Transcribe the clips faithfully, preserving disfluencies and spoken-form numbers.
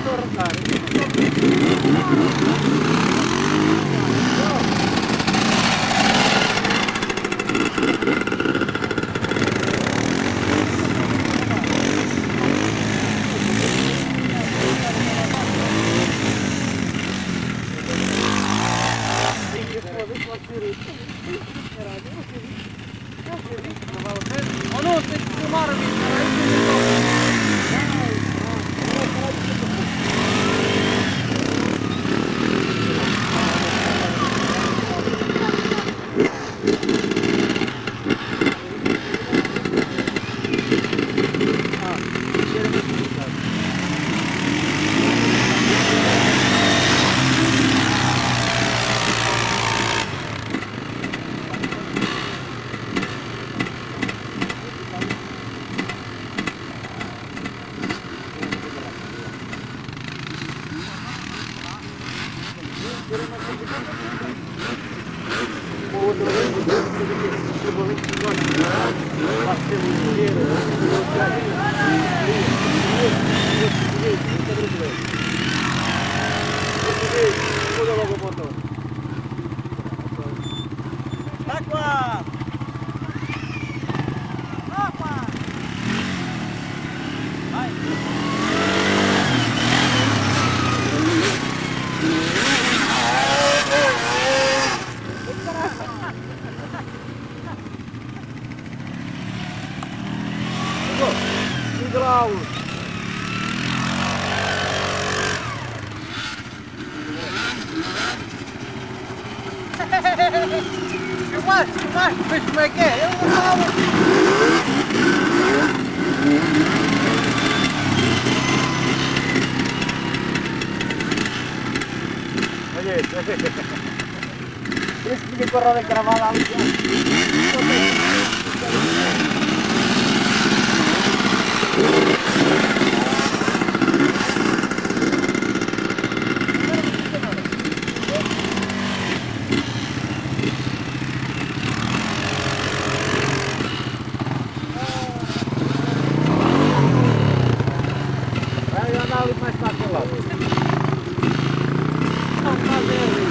Oh nu, te filmară mie, Água! Água! Vai! Graus! Filmar, filmar, vês como é que é? Eu não falo! Olha isso, olha isso! Por isso que fica com a roda cravada ali. Mais para aquele lado. Não, mas é ali.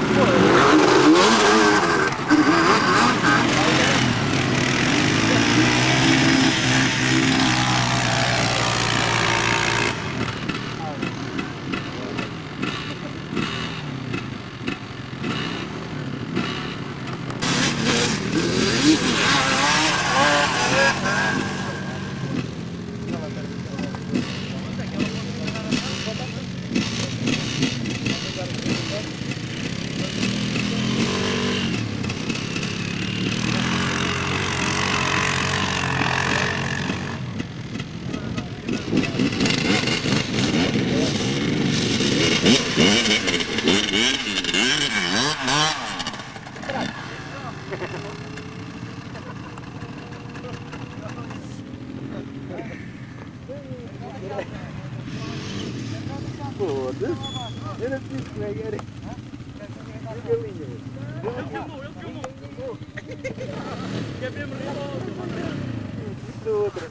Foda-se, eu não preciso como é que era. Ele filmou, ele filmou. Que é mesmo isso outra.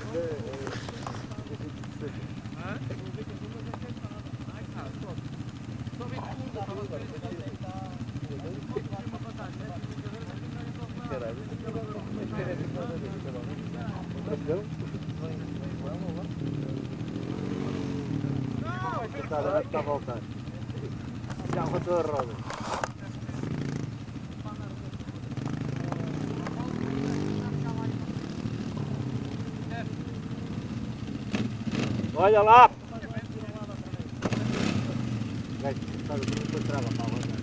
Vai ficar a voltar. Já rodou a roda. Olha lá! Gajo, sabe o que depois trava para a roda.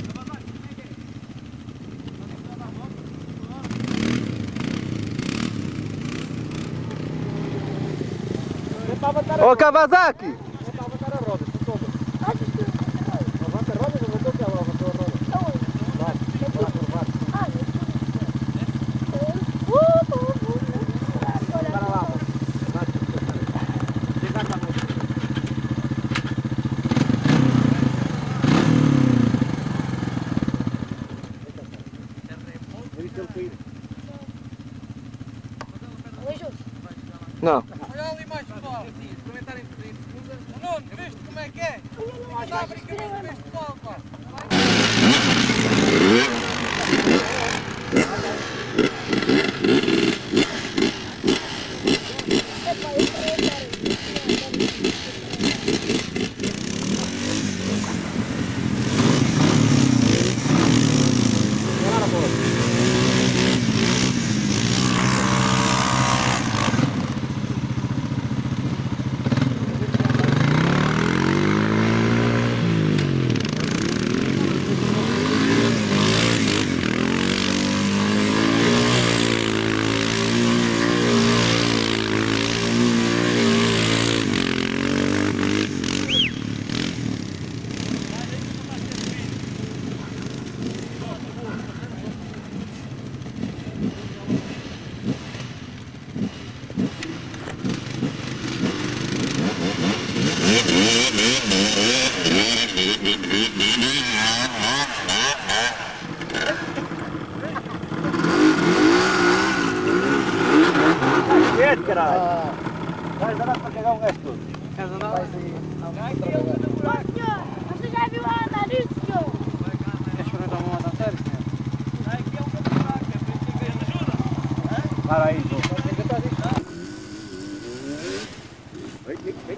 Ô Kawasaki! Não. Olha ali mais pessoal, experimentarem em segunda. Nuno, viste como é que é? Caralho! Vai andar para cagar um gajo todo. Queres andar? Vai sair. Você já viu a andar nisso, senhor? Queres experimentar uma moto a sério, senhor? Aqui é um campeonato, é por isso que ganha ajuda. Para aí, João. Vem, vem, vem.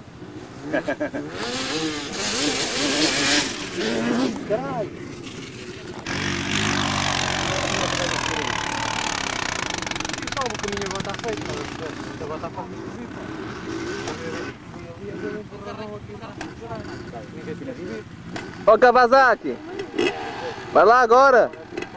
Caralho! O caminho agora está feito, agora está feito. Ó Kawasaki, vai lá agora.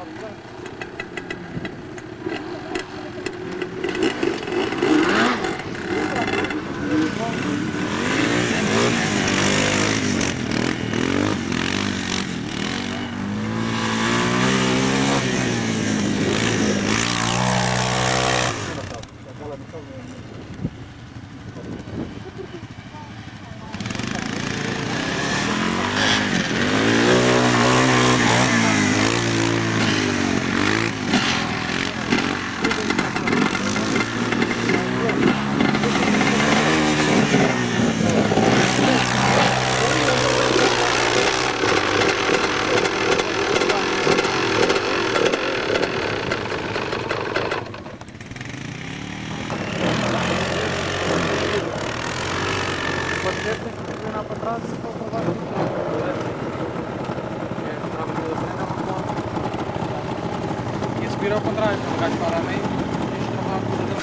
Vira ao contrário, o gajo para a meio e isto não vai por dentro.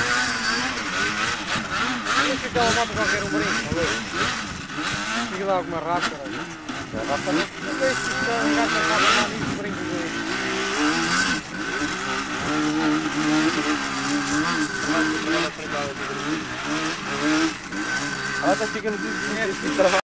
Deixa aquela moto qualquer um brinco, fica lá alguma rasca. A rasca não se deixa, o gajo acaba lá nisso, brinco de ela está ficando tudo